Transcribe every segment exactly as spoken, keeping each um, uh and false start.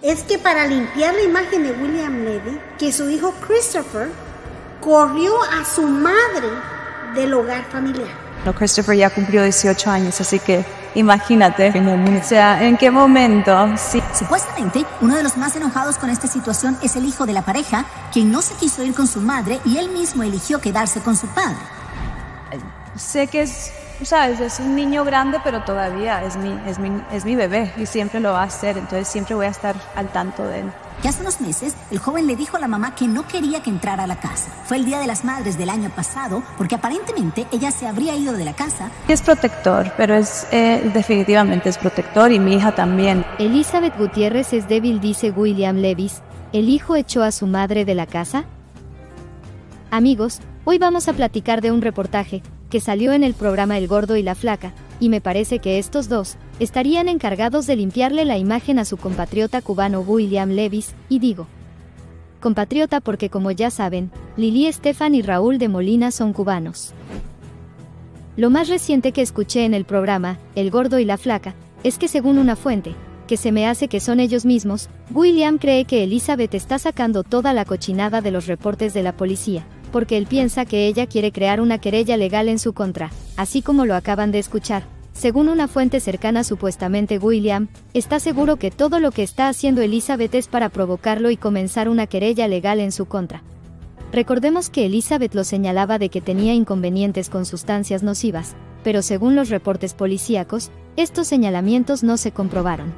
es que para limpiar la imagen de William Levy, que su hijo Christopher corrió a su madre del hogar familiar. No, Christopher ya cumplió dieciocho años, así que imagínate, o sea, ¿en qué momento? Sí. Supuestamente, uno de los más enojados con esta situación es el hijo de la pareja, quien no se quiso ir con su madre y él mismo eligió quedarse con su padre. Sé que es, sabes, es un niño grande, pero todavía es mi, es mi, es mi bebé y siempre lo va a hacer, entonces siempre voy a estar al tanto de él. Que hace unos meses, el joven le dijo a la mamá que no quería que entrara a la casa. Fue el Día de las Madres del año pasado, porque aparentemente ella se habría ido de la casa. Es protector, pero es eh, definitivamente es protector y mi hija también. Elizabeth Gutiérrez es débil, dice William Levis. ¿El hijo echó a su madre de la casa? Amigos, hoy vamos a platicar de un reportaje que salió en el programa El Gordo y la Flaca, y me parece que estos dos estarían encargados de limpiarle la imagen a su compatriota cubano William Levis, y digo compatriota porque, como ya saben, Lili Estefan y Raúl de Molina son cubanos. Lo más reciente que escuché en el programa El Gordo y la Flaca es que, según una fuente, que se me hace que son ellos mismos, William cree que Elizabeth está sacando toda la cochinada de los reportes de la policía, porque él piensa que ella quiere crear una querella legal en su contra, así como lo acaban de escuchar. Según una fuente cercana, supuestamente William está seguro que todo lo que está haciendo Elizabeth es para provocarlo y comenzar una querella legal en su contra. Recordemos que Elizabeth lo señalaba de que tenía inconvenientes con sustancias nocivas, pero según los reportes policíacos, estos señalamientos no se comprobaron.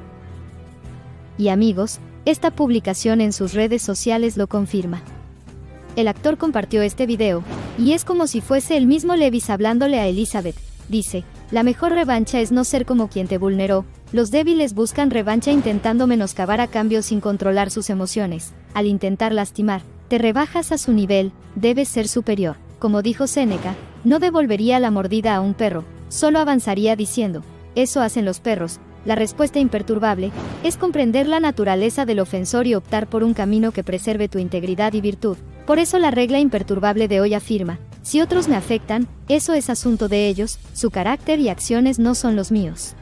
Y amigos, esta publicación en sus redes sociales lo confirma. El actor compartió este video, y es como si fuese el mismo Levis hablándole a Elizabeth. Dice: la mejor revancha es no ser como quien te vulneró. Los débiles buscan revancha intentando menoscabar a cambio sin controlar sus emociones. Al intentar lastimar, te rebajas a su nivel, debes ser superior. Como dijo Séneca, no devolvería la mordida a un perro, solo avanzaría diciendo: eso hacen los perros. La respuesta imperturbable es comprender la naturaleza del ofensor y optar por un camino que preserve tu integridad y virtud. Por eso la regla imperturbable de hoy afirma: si otros me afectan, eso es asunto de ellos, su carácter y acciones no son los míos.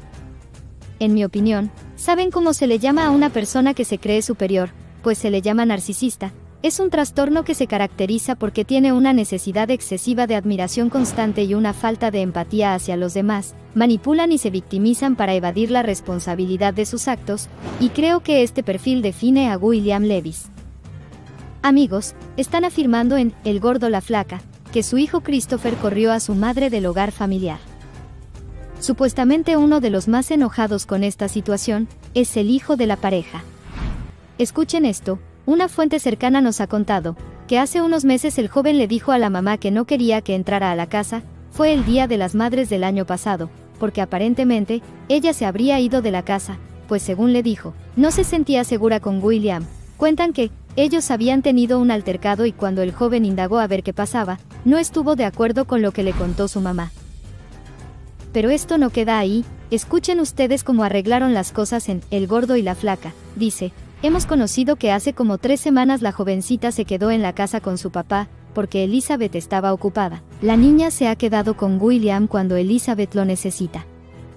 En mi opinión, ¿saben cómo se le llama a una persona que se cree superior? Pues se le llama narcisista. Es un trastorno que se caracteriza porque tiene una necesidad excesiva de admiración constante y una falta de empatía hacia los demás. Manipulan y se victimizan para evadir la responsabilidad de sus actos, y creo que este perfil define a William Levis. Amigos, están afirmando en El Gordo la Flaca que su hijo Christopher corrió a su madre del hogar familiar. Supuestamente uno de los más enojados con esta situación es el hijo de la pareja. Escuchen esto. Una fuente cercana nos ha contado que hace unos meses el joven le dijo a la mamá que no quería que entrara a la casa. Fue el Día de las Madres del año pasado, porque aparentemente ella se habría ido de la casa, pues según le dijo, no se sentía segura con William. Cuentan que ellos habían tenido un altercado y cuando el joven indagó a ver qué pasaba, no estuvo de acuerdo con lo que le contó su mamá. Pero esto no queda ahí. Escuchen ustedes cómo arreglaron las cosas en El Gordo y la Flaca. Dice: hemos conocido que hace como tres semanas la jovencita se quedó en la casa con su papá, porque Elizabeth estaba ocupada. La niña se ha quedado con William cuando Elizabeth lo necesita.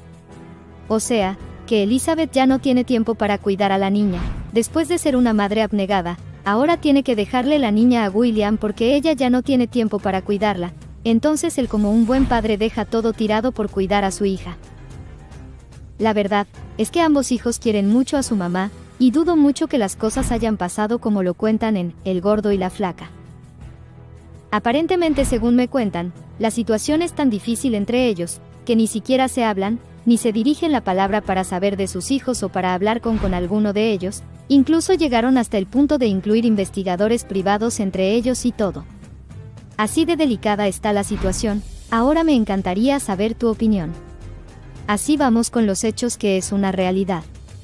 O sea, que Elizabeth ya no tiene tiempo para cuidar a la niña. Después de ser una madre abnegada, ahora tiene que dejarle la niña a William porque ella ya no tiene tiempo para cuidarla. Entonces él, como un buen padre, deja todo tirado por cuidar a su hija. La verdad es que ambos hijos quieren mucho a su mamá, y dudo mucho que las cosas hayan pasado como lo cuentan en El Gordo y la Flaca. Aparentemente, según me cuentan, la situación es tan difícil entre ellos, que ni siquiera se hablan, ni se dirigen la palabra para saber de sus hijos o para hablar con, con alguno de ellos. Incluso llegaron hasta el punto de incluir investigadores privados entre ellos y todo. Así de delicada está la situación. Ahora me encantaría saber tu opinión. Así vamos con los hechos, que es una realidad.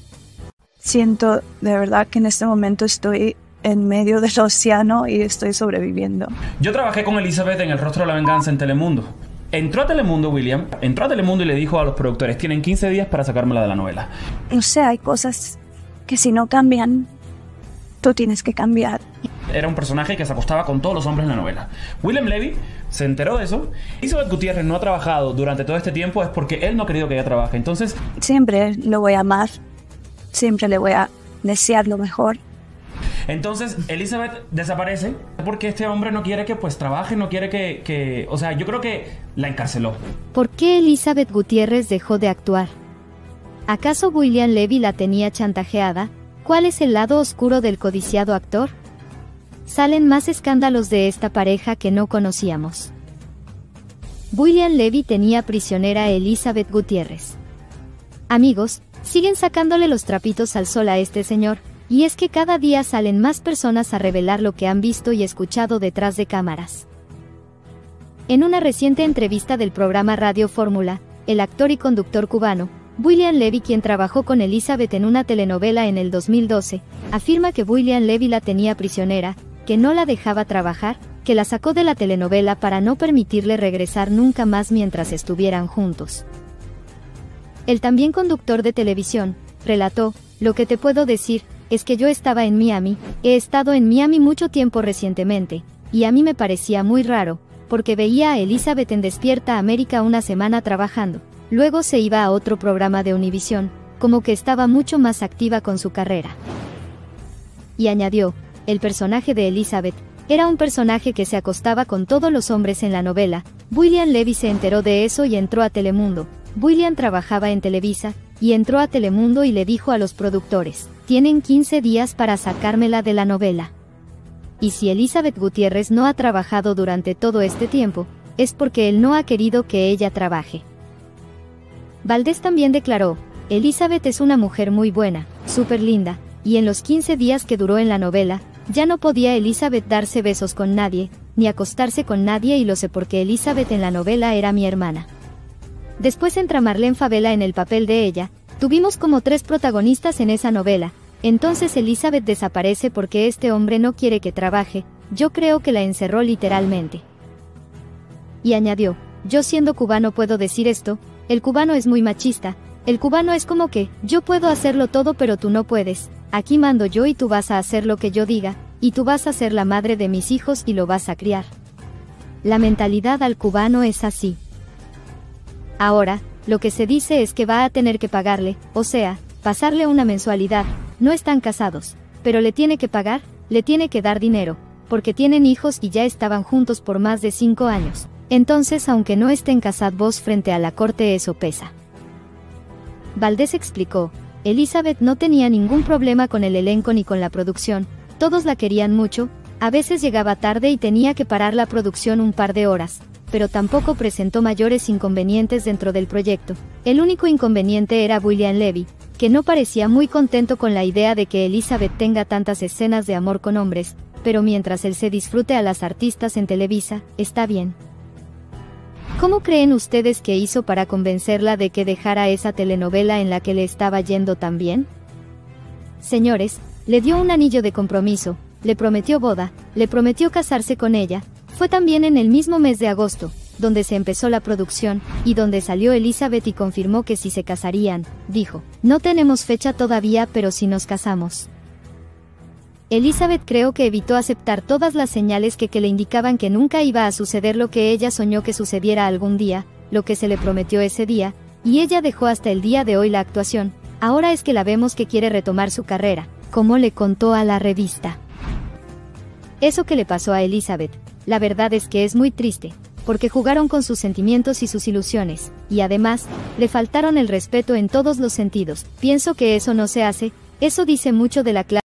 Siento de verdad que en este momento estoy en medio del océano y estoy sobreviviendo. Yo trabajé con Elizabeth en El Rostro de la Venganza en Telemundo. Entró a Telemundo, William, entró a Telemundo y le dijo a los productores: tienen quince días para sacármela de la novela. No sé, hay cosas que si no cambian, tú tienes que cambiar. Era un personaje que se acostaba con todos los hombres en la novela. William Levy se enteró de eso. Elizabeth Gutiérrez no ha trabajado durante todo este tiempo es porque él no ha querido que ella trabaje. Entonces, siempre lo voy a amar. Siempre le voy a desear lo mejor. Entonces, Elizabeth desaparece porque este hombre no quiere que pues trabaje, no quiere que, que... O sea, yo creo que la encarceló. ¿Por qué Elizabeth Gutiérrez dejó de actuar? ¿Acaso William Levy la tenía chantajeada? ¿Cuál es el lado oscuro del codiciado actor? Salen más escándalos de esta pareja que no conocíamos. William Levy tenía prisionera a Elizabeth Gutiérrez. Amigos, siguen sacándole los trapitos al sol a este señor, y es que cada día salen más personas a revelar lo que han visto y escuchado detrás de cámaras. En una reciente entrevista del programa Radio Fórmula, el actor y conductor cubano, William Levy, quien trabajó con Elizabeth en una telenovela en el dos mil doce, afirma que William Levy la tenía prisionera, que no la dejaba trabajar, que la sacó de la telenovela para no permitirle regresar nunca más mientras estuvieran juntos. El también conductor de televisión, relató, lo que te puedo decir, es que yo estaba en Miami, he estado en Miami mucho tiempo recientemente, y a mí me parecía muy raro, porque veía a Elizabeth en Despierta América una semana trabajando, luego se iba a otro programa de Univisión, como que estaba mucho más activa con su carrera. Y añadió, el personaje de Elizabeth, era un personaje que se acostaba con todos los hombres en la novela. William Levy se enteró de eso y entró a Telemundo. William trabajaba en Televisa, y entró a Telemundo y le dijo a los productores, tienen quince días para sacármela de la novela. Y si Elizabeth Gutiérrez no ha trabajado durante todo este tiempo, es porque él no ha querido que ella trabaje. Valdés también declaró, Elizabeth es una mujer muy buena, súper linda, y en los quince días que duró en la novela, ya no podía Elizabeth darse besos con nadie, ni acostarse con nadie, y lo sé porque Elizabeth en la novela era mi hermana. Después entra Marlene Favela en el papel de ella, tuvimos como tres protagonistas en esa novela, entonces Elizabeth desaparece porque este hombre no quiere que trabaje, yo creo que la encerró literalmente. Y añadió, yo siendo cubano puedo decir esto, el cubano es muy machista, el cubano es como que, yo puedo hacerlo todo pero tú no puedes, aquí mando yo y tú vas a hacer lo que yo diga, y tú vas a ser la madre de mis hijos y lo vas a criar. La mentalidad al cubano es así. Ahora, lo que se dice es que va a tener que pagarle, o sea, pasarle una mensualidad, no están casados, pero le tiene que pagar, le tiene que dar dinero, porque tienen hijos y ya estaban juntos por más de cinco años, entonces aunque no estén casados frente a la corte eso pesa. Valdés explicó, Elizabeth no tenía ningún problema con el elenco ni con la producción, todos la querían mucho, a veces llegaba tarde y tenía que parar la producción un par de horas, pero tampoco presentó mayores inconvenientes dentro del proyecto. El único inconveniente era William Levy, que no parecía muy contento con la idea de que Elizabeth tenga tantas escenas de amor con hombres, pero mientras él se disfrute a las artistas en Televisa, está bien. ¿Cómo creen ustedes que hizo para convencerla de que dejara esa telenovela en la que le estaba yendo tan bien? Señores, le dio un anillo de compromiso, le prometió boda, le prometió casarse con ella. Fue también en el mismo mes de agosto, donde se empezó la producción, y donde salió Elizabeth y confirmó que si se casarían, dijo, no tenemos fecha todavía pero si nos casamos. Elizabeth creo que evitó aceptar todas las señales que, que le indicaban que nunca iba a suceder lo que ella soñó que sucediera algún día, lo que se le prometió ese día, y ella dejó hasta el día de hoy la actuación, ahora es que la vemos que quiere retomar su carrera, como le contó a la revista. Eso que le pasó a Elizabeth, la verdad es que es muy triste, porque jugaron con sus sentimientos y sus ilusiones, y además, le faltaron el respeto en todos los sentidos. Pienso que eso no se hace, eso dice mucho de la clase